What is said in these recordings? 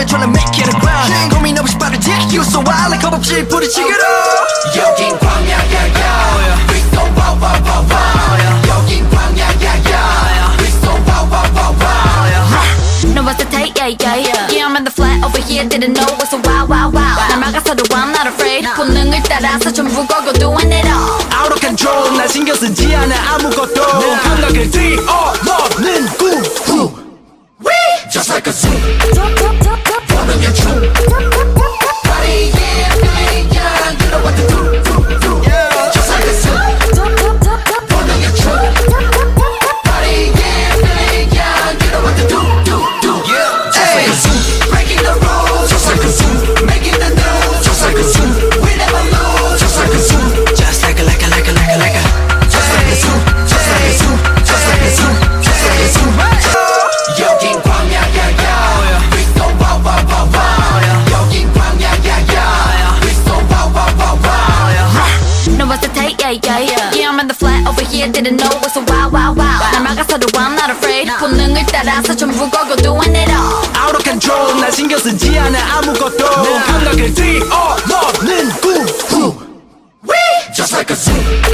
tryna make it a grind 고민 없이 빠르지 You so wild like 겁없이 부딪히기로 여긴 광야야야 We so wow wow wow wow 여긴 광야야야 We so wow wow wow wow No what's the take, yeah, yeah, yeah Yeah, I'm on the flat over here, didn't know what's so wow, wow, wow 날 막아서도 I'm not afraid 본능을 따라서 전부 걸고 doing it all Out of control 날 신경 쓰지 않아 아무것도 감각을 뛰어넘는 구 Just like a zoo 본능의 춤 Party yeah, feeling young You know what to do Just like a zoo 본능의 춤 Party yeah, feeling young You know what to do Just like a zoo breaking the rules Just like a zoo making the news Just like a zoo we never lose Just like a zoo Just like a Just like a zoo Just like a zoo Just like a zoo Just like a zoo 여긴 광야야야 We so wow wow wow wow 여긴 광야야야 We so wow wow wow wow No what's the take, yeah, yeah, yeah Yeah, I'm on the flat over here, didn't know what's so wow, wow, wow 날 막아서도 I'm not afraid 본능을 따라서 전부 걸고 doing it all Out of control 날 신경 쓰지 않아 아무것도 감각을 뛰어넘는 구 Just like a zoo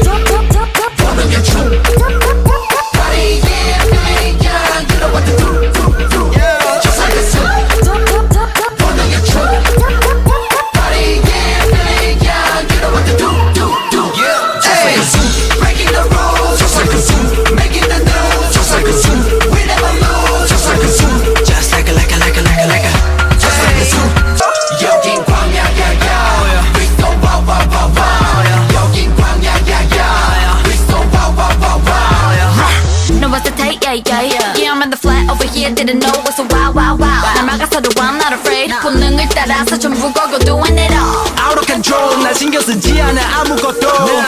본능의 춤 Party yeah, feeling young You know what to do Just like a zoo 본능의 춤 Party yeah, feeling young You know what to do Just like a zoo breaking the rules Just like a zoo making the news Just like a zoo we never lose Just like a zoo Just like a Just like a zoo 여긴 광야야야 We so wow wow wow wow 여긴 광야야야 We so wow wow wow wow No what's the take, yeah, yeah, yeah Yeah, I'm on the flat over here, didn't know what's so wow, wow, wow 날 막아서도 I'm not afraid 본능을 따라서 전부 걸고 doing it all Out of control 날 신경 쓰지 않아 아무것도